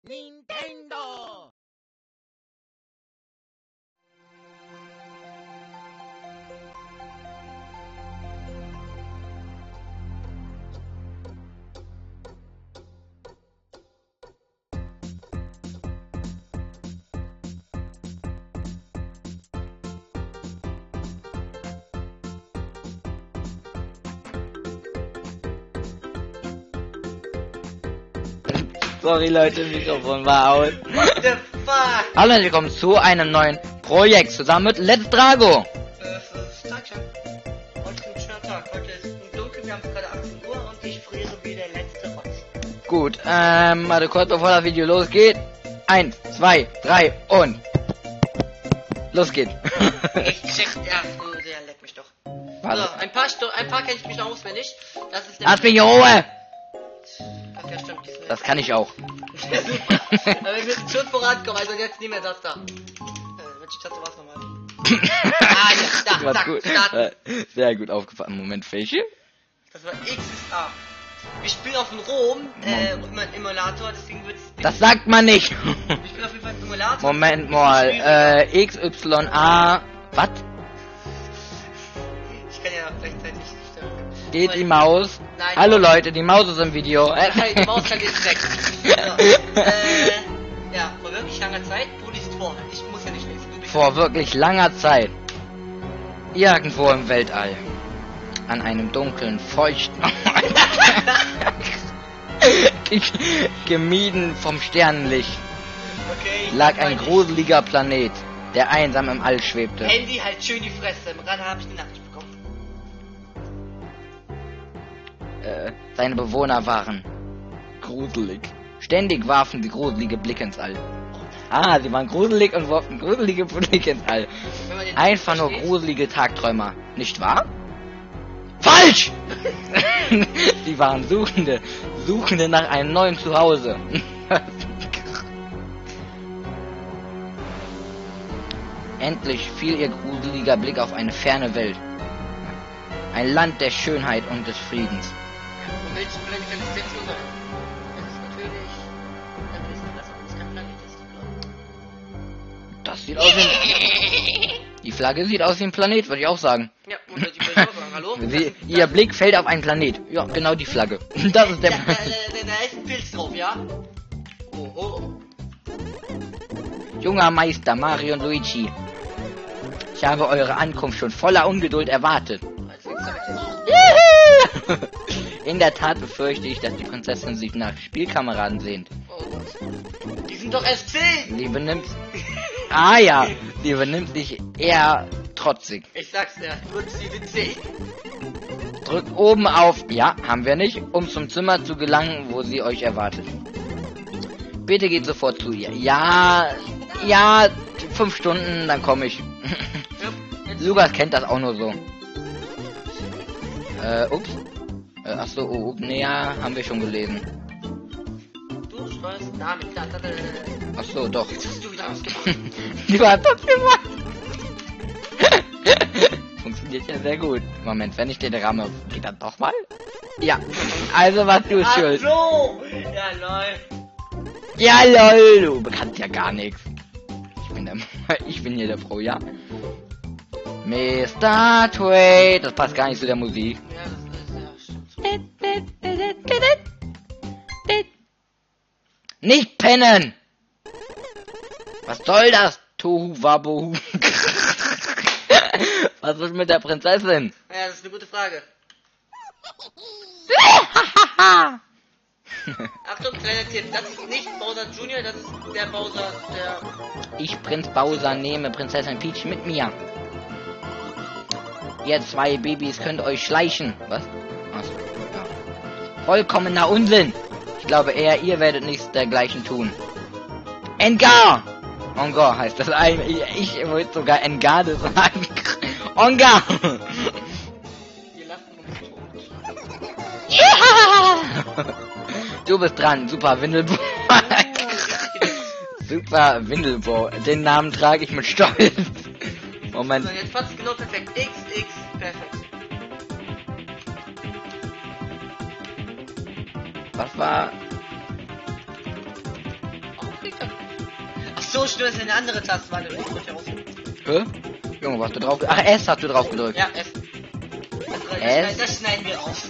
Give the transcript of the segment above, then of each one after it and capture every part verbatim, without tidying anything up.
Nintendo! Sorry Leute, Mikrofon war aus. What the fuck? Hallo und willkommen zu einem neuen Projekt zusammen mit Let's Drago. Äh, Tagchen. Heute ist ein schöner Tag. Heute ist es dunkel, wir haben gerade achtzehn Uhr und ich friere wie der letzte Rotz. Gut, ähm, warte kurz bevor das Video losgeht. Eins, zwei, drei und los geht's. Ich check, ja, oh, der leckt mich doch. Warte. So, ein paar, Sto ein paar kenne ich mich noch auswendig. Das ist der. Lass mich in Ruhe! Ach ja, stimmt. Die sind Das kann ich auch. Super. Aber wir müssen schon vorankommen, also jetzt nicht mehr das da. Äh, welche Taste war's nochmal? Ah, ja, da, War zack, gut. starten. Äh, Sehr gut aufgefallen. Moment, welche? Das war X ist A. Wir spielen auf dem Rom, äh, im Emulator, deswegen wird's. Das sagt man nicht. Ich spiele auf jeden Fall im Emulator. Moment mal, äh, X, Y, A, was? Ich kann ja gleichzeitig. Geht die Maus? Nein. Hallo Leute, die Maus ist im Video. Äh, Nein, die Maus kann jetzt weg. So, äh, ja, vor wirklich langer Zeit, du liest vor. Ich muss ja nicht lesen. Du bist Vor wirklich langer Zeit. Irgendwo im Weltall. An einem dunklen, feuchten. Gemieden vom Sternenlicht. okay. Lag ich ein weiß nicht. gruseliger Planet, der einsam im All schwebte. Handy halt schön die Fresse. Gerade habe ich eine Nachricht bekommen. Äh, seine Bewohner waren gruselig. Ständig warfen sie gruselige Blicke ins All. Ah, sie waren gruselig und warfen gruselige Blicke ins All. Wenn man den Einfach nur versteht. gruselige Tagträumer, nicht wahr? Falsch! Sie waren Suchende, Suchende nach einem neuen Zuhause. Endlich fiel ihr gruseliger Blick auf eine ferne Welt. Ein Land der Schönheit und des Friedens. Und welches Planet kann es jetzt sein? Das ist natürlich. Das ist das, was kein Planet ist. Das sieht aus wie... Die Flagge sieht aus wie ein Planet, würde ich auch sagen. Ja, und die will ich auch sagen, hallo? Sie, ihr Blick fällt auf einen Planet. Ja, genau die Flagge. Das ist der... Da, da, da, da ist ein Pilz drauf, ja? Oh, oh. Junger Meister Mario und Luigi. Ich habe eure Ankunft schon voller Ungeduld erwartet. Als nächstes hab ich In der Tat befürchte ich, dass die Prinzessin sich nach Spielkameraden sehnt. Oh Gott. Die sind doch erst zehn! Sie benimmt... Ah ja, sie benimmt sich eher trotzig. Ich sag's dir, gut, sie sind zehn. Drückt oben auf... Ja, haben wir nicht, um zum Zimmer zu gelangen, wo sie euch erwartet. Bitte geht sofort zu ihr. Ja, ja, fünf Stunden, dann komme ich. Ja, jetzt Lukas kennt das auch nur so. Äh, ups. Äh, achso, oh, ups, nee, ja, haben wir schon gelesen. du steuerst damit, da, da, da, da. Achso, doch. Jetzt hast du wieder was gemacht. Du hast das gemacht. Funktioniert ja sehr gut. Moment, wenn ich den ramme, geht das doch mal? Ja. Also was du Ach schuld. so! Ja, lol. Ja, lol, du kannst ja gar nichts. Ich bin der, ich bin hier der Pro, ja. Mister Tway, das passt gar nicht zu der Musik. Ja, das ist ja stimmt. Nicht pennen! Was soll das? Tohu wabohu. Was ist mit der Prinzessin? Ja, das ist eine gute Frage. Achtung, kleiner Tipp, das ist nicht Bowser Junior, das ist der Bowser, der... Ich, Prinz Bowser, nehme Prinzessin Peach mit mir. Ihr zwei Babys könnt euch schleichen. Was? Achso, ja. Vollkommener Unsinn. Ich glaube eher, ihr werdet nichts dergleichen tun. Engar! Ongar heißt das eigentlich. Ich, ich wollte sogar Engarde sagen. Ongar! Wir lachen uns tot. Ja! Du bist dran, super Windelbo. Super Windelbo. Den Namen trage ich mit Stolz. Moment. So, jetzt passt genau perfekt. X, X, perfekt. Was war... Ach so, stimmt, das ist eine andere Taste. Warte, ich muss ja raus. Hä? Junge, was hast du drauf? Ach, S hast du drauf gedrückt. Ja, F. Das, S? das, das schneiden wir auf.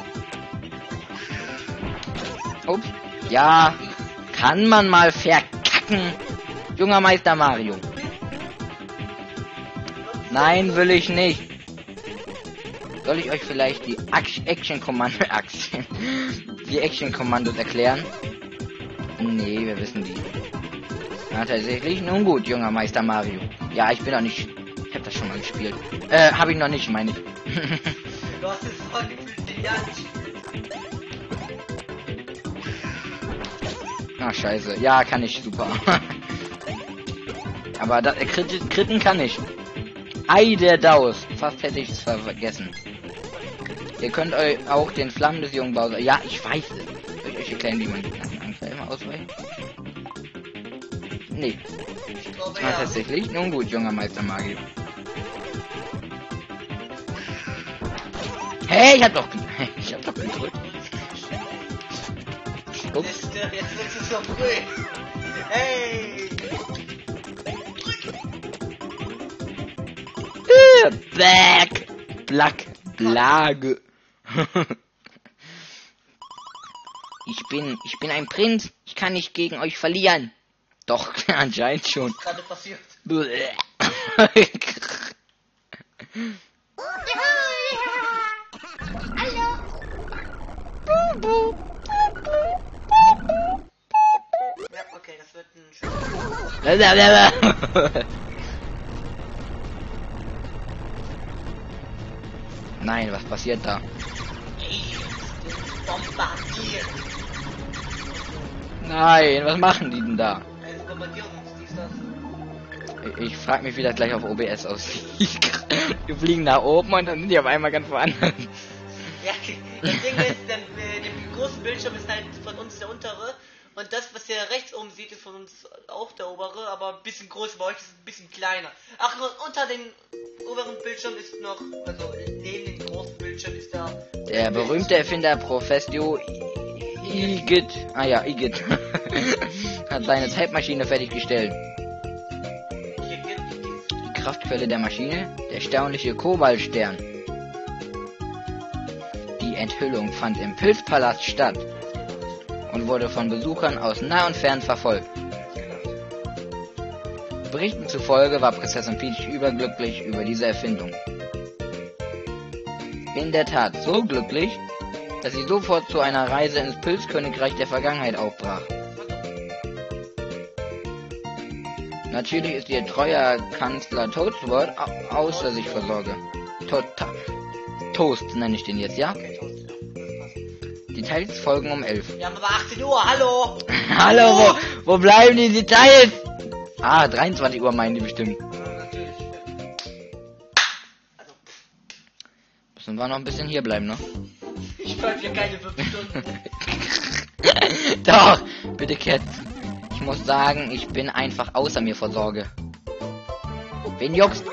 Ups. Ja, kann man mal verkacken. Junger Meister Mario. Nein, will ich nicht. Soll ich euch vielleicht die Action-Kommando Action die Action-Kommandos erklären? Nee, wir wissen die. Ja, tatsächlich. Nun gut, junger Meister Mario. Ja, ich bin noch nicht... Ich hab das schon mal gespielt. Äh, hab ich noch nicht, meine ich. Du hast es vor gefühlt zehn Jahren gespielt. Ach, scheiße. Ja, kann ich, super. Aber das, äh, Kritten, Kritten kann ich. Ei, der Daus. Fast hätte ich es vergessen. Ihr könnt euch auch den Flammen des jungen Bowser... Ja, ich weiß es. Soll ich euch erklären, wie man die Anfall immer ausweicht? Nee. Ich glaube, Ah, ja. tatsächlich? Nun gut, junger Meister Mario. Hey, ich hab doch... Ich hab doch gedrückt. Ups. Jetzt, äh, jetzt wird es so früh. Hey! Back! Black! Plage! Ich bin... Ich bin ein Prinz. Ich kann nicht gegen euch verlieren. Doch, anscheinend schon. Was ist gerade passiert? Ja, okay, das wird ein schönes. Nein, was passiert da? Ey, bombardiert. Nein, was machen die denn da? Also bombardieren uns, dies, das. Ich, ich frag mich, wie das gleich auf O B S aussieht. Die fliegen nach oben und dann sind die auf einmal ganz woanders. Ja, das Ding ist, der, der große Bildschirm ist halt von uns der untere. Und das, was ihr rechts oben seht, ist von uns auch der obere, aber ein bisschen größer. Bei euch ist es ein bisschen kleiner. Ach, und unter den oberen Bildschirm ist noch, also neben dem großen Bildschirm ist da... Der berühmte Erfinder Professor Igitt, ah ja, Igitt, hat seine Zeitmaschine fertiggestellt. Hier gibt Die Kraftquelle der Maschine, der erstaunliche Kobaltstern. Die Enthüllung fand im Pilzpalast statt und wurde von Besuchern aus nah und fern verfolgt. Berichten zufolge war Prinzessin Peach überglücklich über diese Erfindung. In der Tat so glücklich, dass sie sofort zu einer Reise ins Pilzkönigreich der Vergangenheit aufbrach. Natürlich ist ihr treuer Kanzler Toadsword au außer sich vor Sorge. Total. Toast nenne ich den jetzt, ja? Details folgen um elf. Wir haben aber achtzehn Uhr, hallo! Hallo, wo, wo bleiben die Details? Ah, dreiundzwanzig Uhr meinen die bestimmt. Ja, natürlich. Also, Müssen wir noch ein bisschen hier bleiben, ne? ich bleib hier keine fünf Stunden. Doch, bitte Cat. Ich muss sagen, ich bin einfach außer mir vor Sorge. Wen juckst?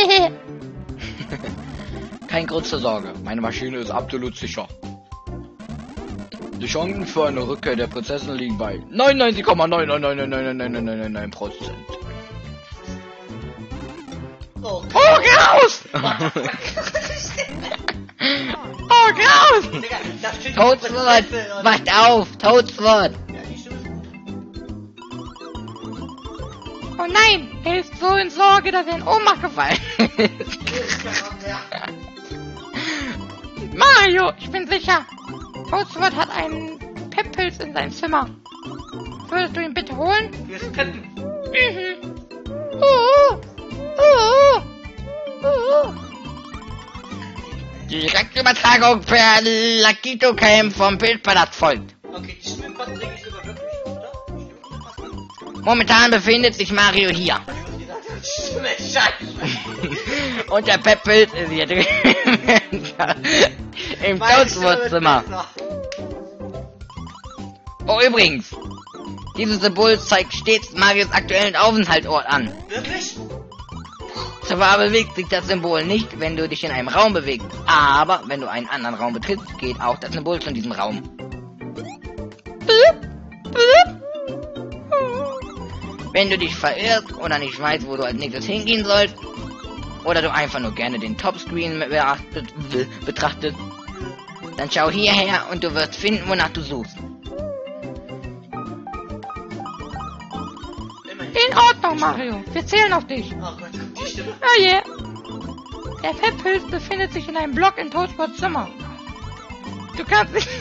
Kein Grund zur Sorge. Meine Maschine ist absolut sicher. Die Chancen für eine Rückkehr der Prinzessin liegen bei neunundneunzig Komma neun neun neun neun neun neun neun neun neun Prozent. Oh, Oh, geh raus! Oh, geh raus! Digga, das steht Toadsword! Wacht auf! Toadsword! Ja, die stimmt. Oh nein! Er ist so in Sorge, dass er in Ohnmacht gefallen ist. Mario, ich bin sicher. Toadsword hat einen Pepppilz in seinem Zimmer. Würdest du ihn bitte holen? Wir könnten. Mhm. Uh, uh, uh. Direktübertragung per Lakito Cam vom Pilzpalast folgt. Okay, die Schwimmbad bringe ich sogar wirklich, oder? Stimmt. Momentan befindet sich Mario hier. Stimme, Scheiße. Und der Pepppilz ist hier drin. Im Toadsword-Zimmer. Oh, übrigens. Dieses Symbol zeigt stets Marios aktuellen Aufenthaltsort an. Wirklich? Zwar bewegt sich das Symbol nicht, wenn du dich in einem Raum bewegst, aber wenn du einen anderen Raum betrittst, geht auch das Symbol zu diesem Raum. Blip, blip. Wenn du dich verirrst oder nicht weißt, wo du als nächstes hingehen sollst, oder du einfach nur gerne den Topscreen beachtet, betrachtest, dann schau hierher und du wirst finden, wonach du suchst. In Ordnung, Mario. Wir zählen auf dich. Oh Gott, die Stimme. Oh yeah. Der Pep-Pilz befindet sich in einem Block in Toadsports Zimmer. Du kannst ihn...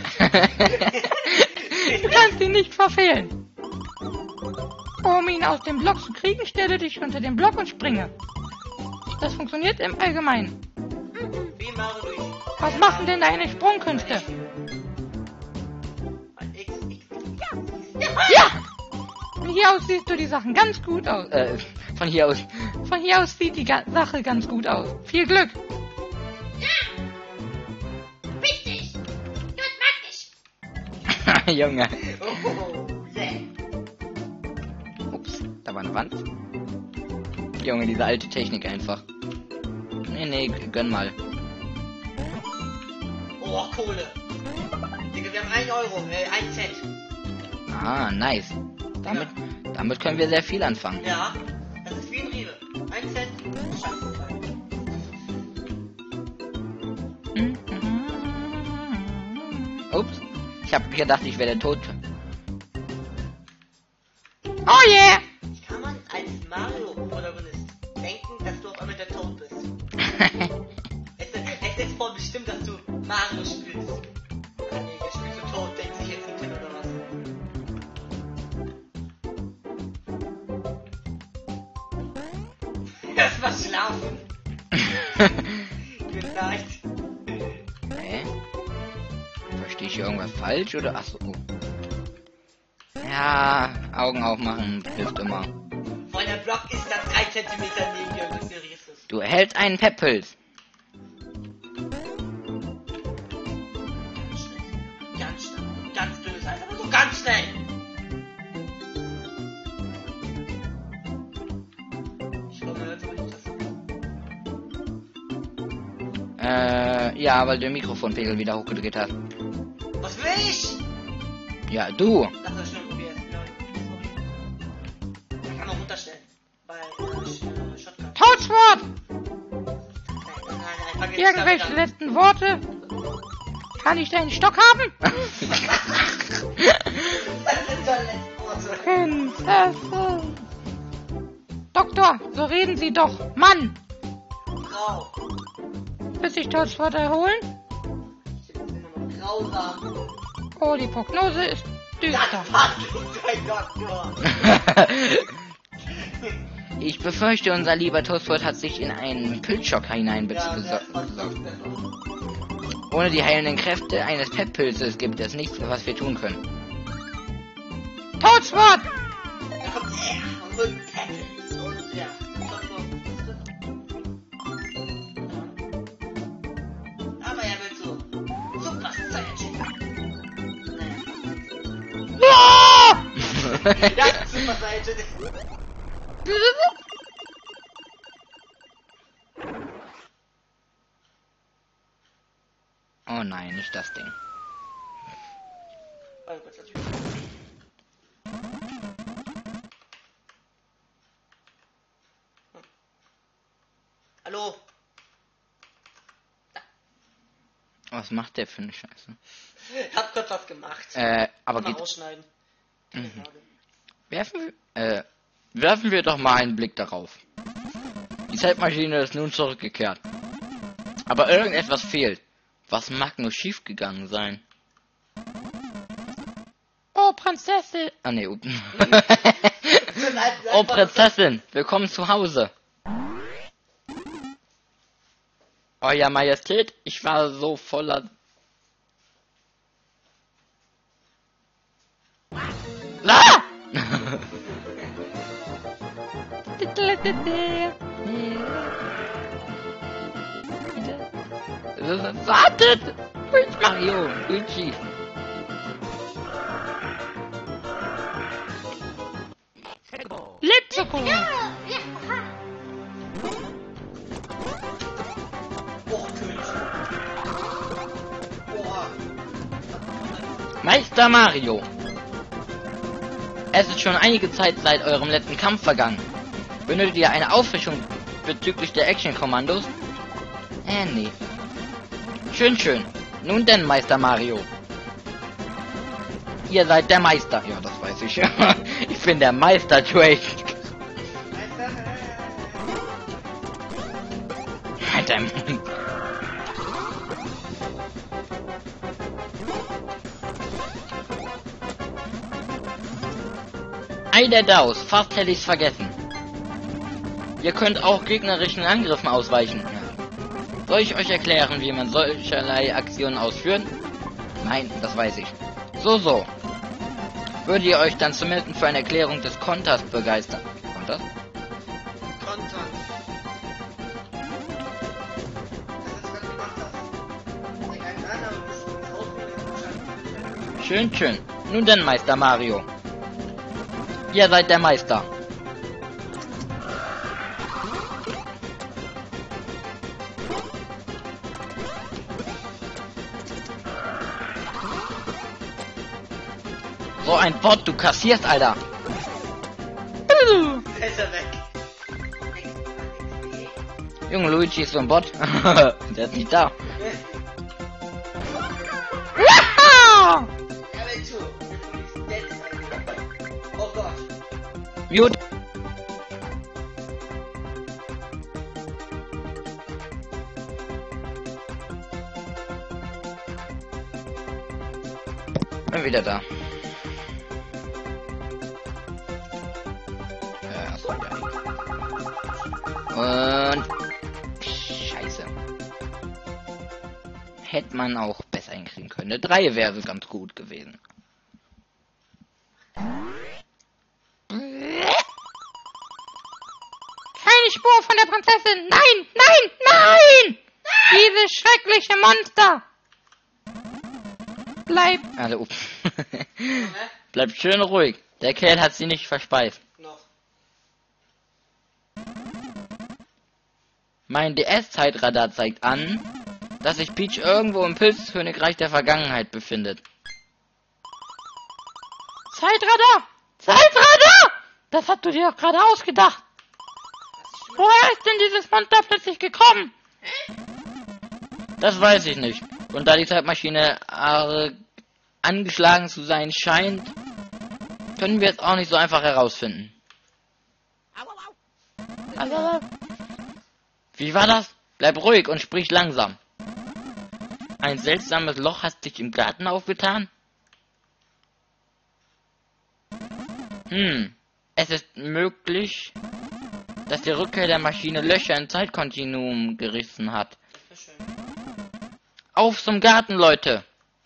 du kannst ihn nicht verfehlen. Um ihn aus dem Block zu kriegen, stelle dich unter den Block und springe. Das funktioniert im Allgemeinen. Wie Mario durch. Was machen denn deine Sprungkünste? X, X. Ja! Von hier aus siehst du die Sachen ganz gut aus. Äh, von hier aus. Von hier aus sieht die Ga Sache ganz gut aus. Viel Glück! Richtig! Gut, mag dich! Junge. Oh, yeah. Ups, da war eine Wand. Junge, diese alte Technik einfach. Nee, nee, gönn mal. Oh, Kohle. Digga, wir haben ein Euro, äh, ein Cent. Ah, nice. Damit, damit können wir sehr viel anfangen. Ja, das ist wie ein Rewe. Ein Cent. Scheiße. Ups. Ich hab gedacht, ich werde tot. Oh yeah! Kann man als Mario-Protagonist denken, dass du auf einmal der Tod bist? es, es ist voll bestimmt, dass du Mario spielst. Nee, der spielt so tot, denkt sich jetzt ein Kind oder was? Erstmal schlafen. Gute Nacht. Hä? Verstehe ich hier irgendwas falsch oder? Achso. Ja, Augen aufmachen hilft immer. Voll der Block ist da drei Zentimeter neben dir und ignorierst es. Du erhältst einen Pep-Pilz. Ganz schnell. Ganz böse, aber so ganz schnell. Ich glaube, man hört so nicht das. Äh, ja, weil du den Mikrofonpegel wieder hochgedreht hast. Was will ich? Ja, du. Lass das schon probieren. Ich kann auch runterstellen. Bei äh, Shotgun. Toadsport! Nein, nein, nein, fang jetzt Irgendwelche damit an. letzten Worte? Kann ich deinen Stock haben? Das sind doch letzte Worte. Prinzessin! Doktor, so reden Sie doch. Mann! Grau. Wird sich Toadsport erholen? Ich bin immer noch grausam. Oh, die Prognose ist düster. Das passt nicht, mein Doktor. Ich befürchte, unser lieber Toastbrot hat sich in einen Pilzschock Ja, hineinbezogen. das passt besser. Ohne die heilenden Kräfte eines Pep-Pilzes gibt es nichts, was wir tun können. Toadsport! Da kommt er und so ein Package. Und ja, aber er will so Super Saiyajin. Ja! Ja, Super Saiyajin. Oh nein, nicht das Ding. Oh Gott, das ist Hallo? Was macht der für eine Scheiße? Ich hab kurz was gemacht. Äh, aber Mal geht. rausschneiden. Mhm. Werfen wir, äh, werfen wir doch mal einen Blick darauf. Die Zeitmaschine ist nun zurückgekehrt. Aber irgendetwas fehlt. Was mag nur schiefgegangen sein? Oh, Prinzessin! Ah ne, oh Prinzessin, willkommen zu Hause. Euer Majestät, ich war so voller... Ah! Wartet! Mario, Luigi. Lebzuko! Oh, König. Oha. Meister Mario. Es ist schon einige Zeit seit eurem letzten Kampf vergangen. Benötigt ihr eine Auffrischung bezüglich der Action-Kommandos? Äh, nee. Schön, schön. Nun denn, Meister Mario. Ihr seid der Meister. Ja, das weiß ich. Ich bin der Meister Drake. Halt dein Mund. Ei der Daus, fast hätte ich's vergessen. Ihr könnt auch gegnerischen Angriffen ausweichen. Soll ich euch erklären, wie man solcherlei Aktionen ausführt? Nein, das weiß ich. So, so. Würdet ihr euch dann zumindest für eine Erklärung des Konters begeistern? Konters? Konter. Das ist, was du gemacht hast. Zeig einen an, aber du musst ausprobieren. Schön, schön. Nun denn, Meister Mario. Ihr seid der Meister. So ein Bot, du kassierst, Alter. Ist er weg. Junge, Luigi ist so ein Bot. Der ist nicht da. Ja! Ja, wenn zu. Oh Gott. Gut. Bin wieder da. Ja, so ja. Und Scheiße. Hätte man auch besser hinkriegen können. Eine drei wäre ganz gut gewesen. Keine Spur von der Prinzessin. Nein, nein, nein! Dieses schreckliche Monster. Bleib. Also, bleibt schön ruhig. Der Kerl hat sie nicht verspeist. Noch. Mein D S-Zeitradar zeigt an, dass sich Peach irgendwo im Pilzkönigreich der Vergangenheit befindet. Zeitradar! Zeitradar! Das hast du dir doch gerade ausgedacht. Woher ist denn dieses Monster plötzlich gekommen? Das weiß ich nicht. Und da die Zeitmaschine äh, angeschlagen zu sein scheint, können wir es auch nicht so einfach herausfinden. Also, Wie war das? Bleib ruhig und sprich langsam. Ein seltsames Loch hat sich im Garten aufgetan? Hm, es ist möglich, dass die Rückkehr der Maschine Löcher im Zeitkontinuum gerissen hat. Schön. Auf zum Garten, Leute!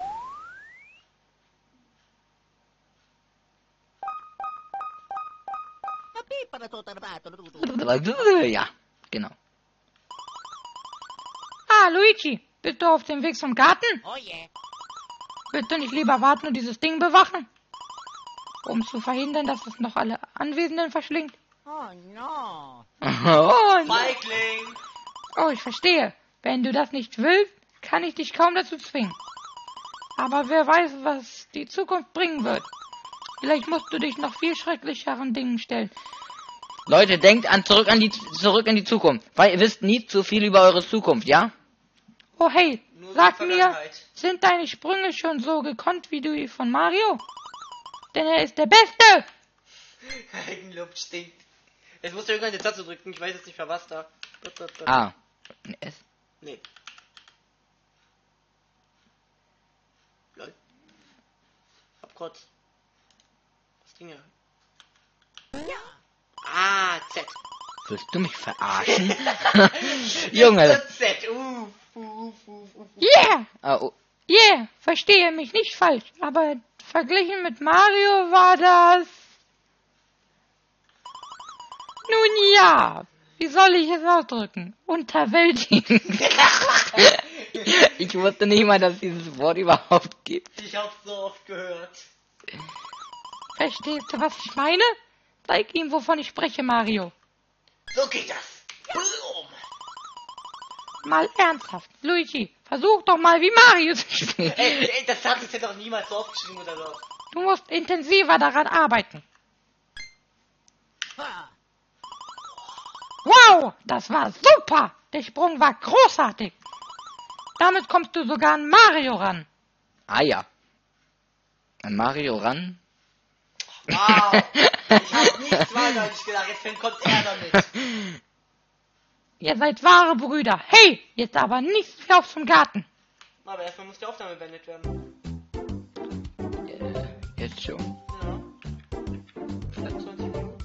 Ja, genau. ah, Luigi, bist du auf dem Weg zum Garten? Oh yeah. Willst du nicht lieber warten und dieses Ding bewachen? Um zu verhindern, dass es noch alle Anwesenden verschlingt? Oh no. Oh, Feigling. Oh, ich verstehe. Wenn du das nicht willst, kann ich dich kaum dazu zwingen. Aber wer weiß, was die Zukunft bringen wird. Vielleicht musst du dich noch viel schrecklicheren Dingen stellen. Leute, denkt an zurück an die zurück in die Zukunft, weil ihr wisst nie zu viel über eure Zukunft, ja? Oh hey, Nur sag die mir, Vergangenheit. sind deine Sprünge schon so gekonnt wie die von Mario? Denn er ist der Beste! Eigenlob stinkt. Jetzt musst du irgendwann eine Taste drücken, ich weiß jetzt nicht für was da. Ah, ein S. Nee. Lol. Abkotz. Was Dinge? Ja. Ah, Z. Willst du mich verarschen? Junge. Z. Uh, uh, uh, uh, uh. Yeah! Ah, oh. Yeah! Verstehe mich nicht falsch, aber verglichen mit Mario war das... Nun ja, wie soll ich es ausdrücken? Unterwältigend. Ich wusste nicht mal, dass es dieses Wort überhaupt gibt. Ich hab's so oft gehört. Verstehst du, was ich meine? Zeig ihm, wovon ich spreche, Mario. So geht das. Boom. Mal ernsthaft, Luigi, versuch doch mal wie Mario zu spielen. Ey, ey, das hat es ja doch niemals so aufgeschrieben oder so. Du musst intensiver daran arbeiten. Wow, das war super. Der Sprung war großartig. Damit kommst du sogar an Mario ran. Ah ja. An Mario ran? Wow. Ich hab nichts weiter nicht gedacht. Jetzt kommt er damit. Ihr seid wahre Brüder. Hey, jetzt aber nicht mehr auf zum Garten. Aber erstmal muss die Aufnahme beendet werden. Äh, jetzt schon. Ja. fünfundzwanzig Minuten.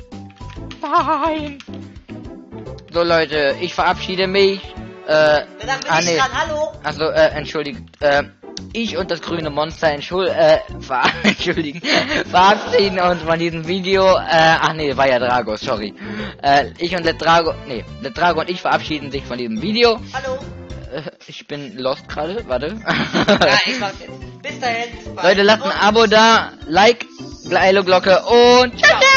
Nein. So Leute, ich verabschiede mich. Äh, Danach bin ah, ich nee. dran. Hallo. Also, äh, entschuldigt. Äh, ich und das grüne Monster entschuld äh, ver entschuldigen, verabschieden uns von diesem Video. Äh, ach nee, war ja Drago, sorry. Äh, ich und Let Drago, nee, Let Drago und ich verabschieden sich von diesem Video. Hallo. Äh, ich bin lost gerade, warte. Ja, ich mach's jetzt. Bis dahin. Leute, lasst ein Abo da, Like, Glocke und ciao, ciao.